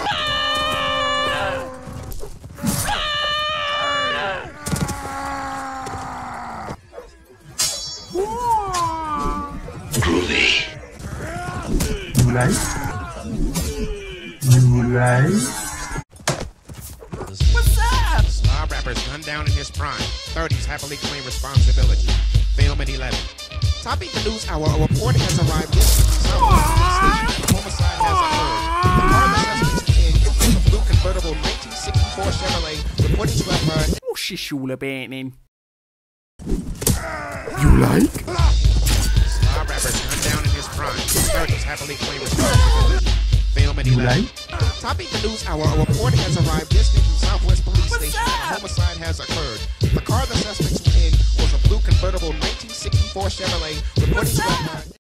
What's up? Slob rappers gunned down in his prime. 30s happily claim responsibility. Film at 11. Topping the news hour, a report has arrived this station. A homicide has occurred. The car the suspects in was a blue convertible 1964 Chevrolet, reporting to have heard. Muschischule-banen. You like? Slob rappers gunned down in his prime. 30s happily claim responsibility. Film at 11. Topping the news hour, a report has arrived this from Southwest Police Station. A homicide has occurred. The car the suspects were in was a blue convertible 1964 Chevrolet, reporting to have heard.